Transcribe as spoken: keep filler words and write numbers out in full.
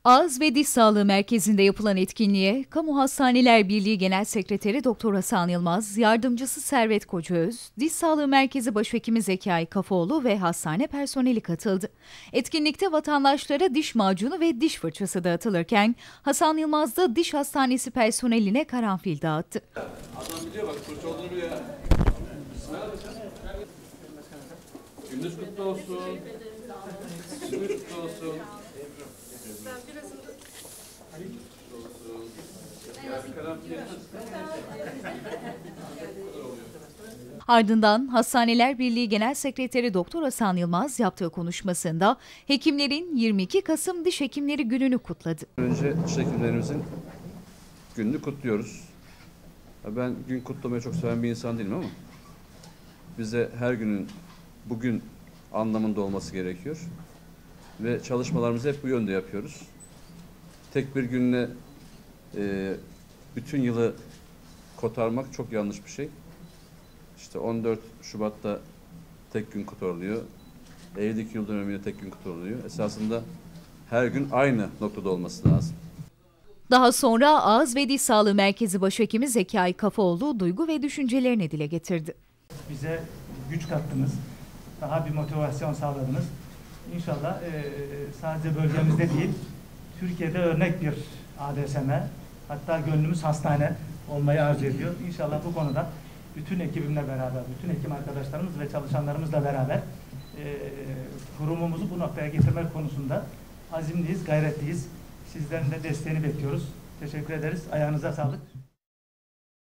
Ağız ve Diş Sağlığı Merkezi'nde yapılan etkinliğe Kamu Hastaneler Birliği Genel Sekreteri Doktor Hasan Yılmaz, Yardımcısı Servet Kocaöz, Diş Sağlığı Merkezi Başhekimi Zekai Kafaoğlu ve hastane personeli katıldı. Etkinlikte vatandaşlara diş macunu ve diş fırçası dağıtılırken Hasan Yılmaz da diş hastanesi personeline karanfil dağıttı. Adam biliyor bak, fırça olduğunu biliyor. Gündüz kutlu olsun. Gündüz kutlu olsun. Ardından Hastaneler Birliği Genel Sekreteri Doktor Hasan Yılmaz yaptığı konuşmasında hekimlerin yirmi iki Kasım Diş Hekimleri Günü'nü kutladı. Önce diş hekimlerimizin gününü kutluyoruz. Ben gün kutlamayı çok seven bir insan değilim ama bize her günün bugün anlamında olması gerekiyor. Ve çalışmalarımızı hep bu yönde yapıyoruz. Tek bir günle e, bütün yılı kotarmak çok yanlış bir şey. İşte on dört Şubat'ta tek gün kotarılıyor. Evlilik yıl dönümüyle tek gün kotarılıyor. Esasında her gün aynı noktada olması lazım. Daha sonra Ağız ve Diş Sağlığı Merkezi Başhekimi Zekai Kafaoğlu duygu ve düşüncelerini dile getirdi. Bize güç kattınız, daha bir motivasyon sağladınız. İnşallah e, sadece bölgemizde değil, Türkiye'de örnek bir A D S M, hatta gönlümüz hastane olmayı arzu ediyor. İnşallah bu konuda bütün ekibimle beraber, bütün hekim arkadaşlarımız ve çalışanlarımızla beraber e, kurumumuzu bu noktaya getirmek konusunda azimliyiz, gayretliyiz. Sizlerin de desteğini bekliyoruz. Teşekkür ederiz. Ayağınıza sağlık.